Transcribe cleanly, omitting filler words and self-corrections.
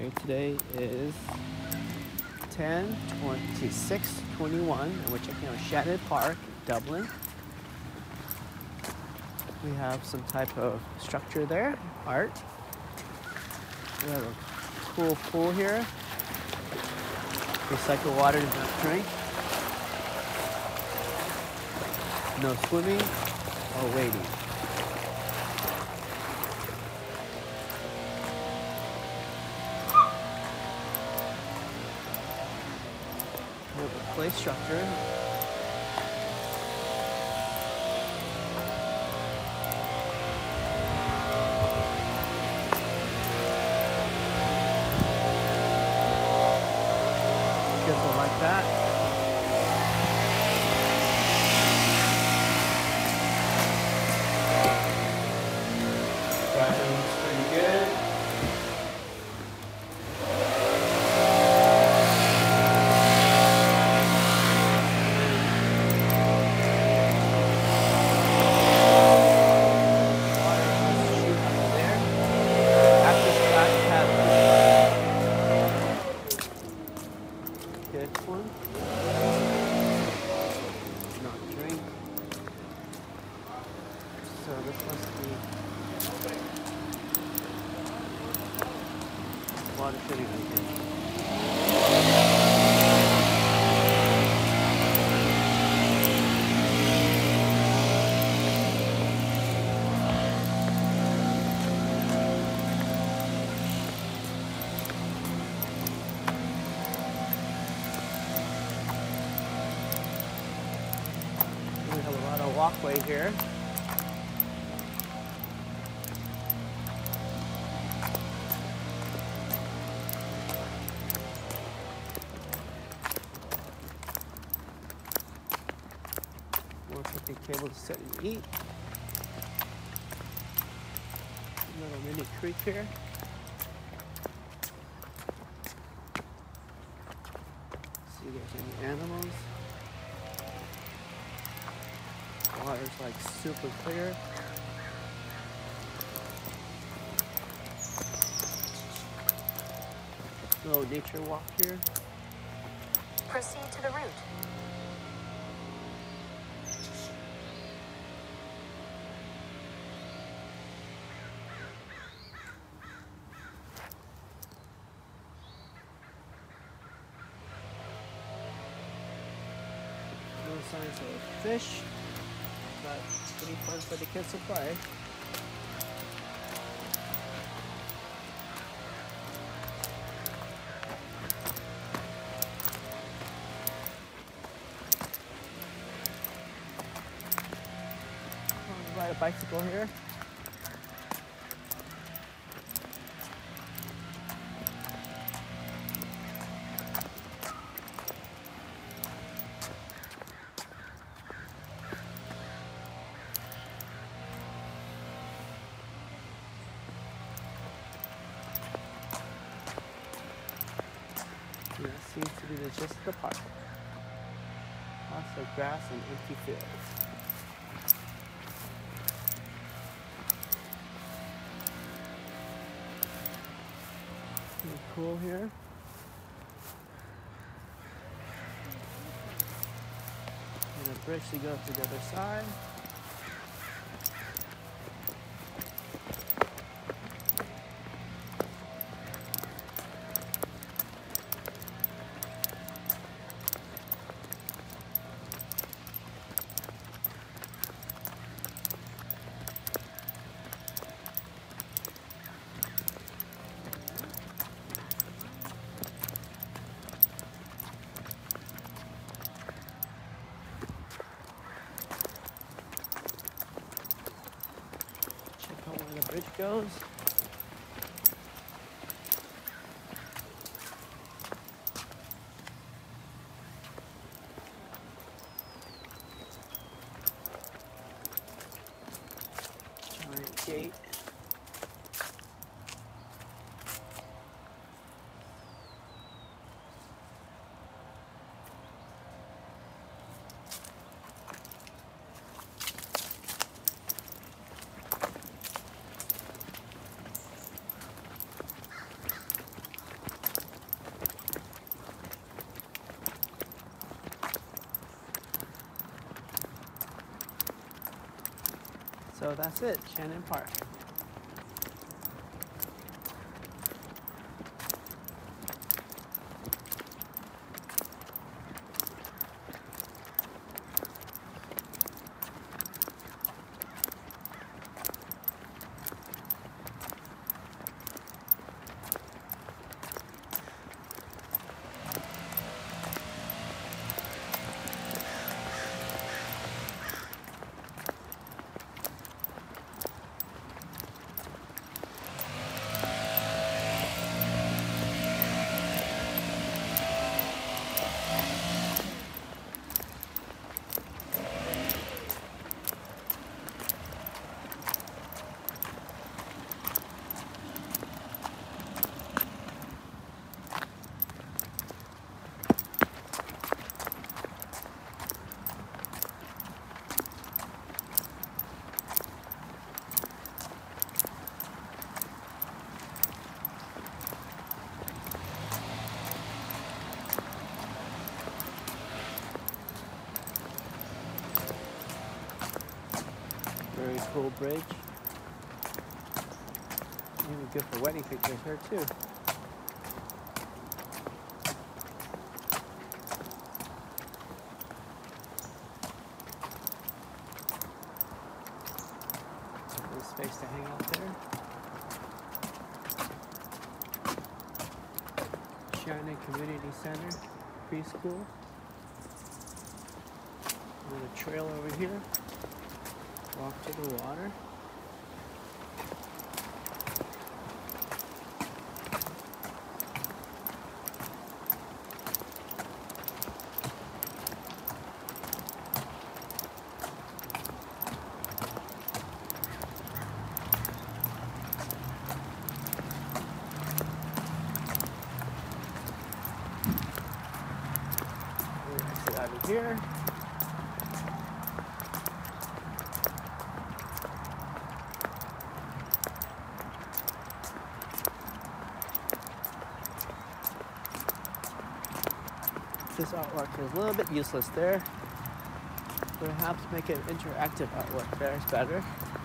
Okay, today is 10/26/21, and we're checking out Shannon Park, Dublin. We have some type of structure there, art. We have a cool pool here. Recycled water to not drink. No swimming or wading. We have a play structure. Kids will like that. Bathroom's pretty good. Good one. Not drink. So this must be water shooting right here. We have a lot of walkway here. More picnic table to sit and eat. Little mini creek here. See if there's any animals. Water's like super clear. Little nature walk here. Proceed to the route. No signs of fish, but pretty fun for the kids to play. Ride a bicycle here. And that seems to be the gist of the park. Lots of grass and empty fields. Pretty cool here. And a bridge to go to the other side. Check out where the bridge goes. Giant gate. So that's it, Shannon Park. Very cool bridge. Even good for wedding pictures here too. There's space to hang out there. Shannon Community Center, preschool. There's a trail over here. Walk to the water. We'll exit out of here. This artwork is a little bit useless there. Perhaps make an interactive artwork there is better.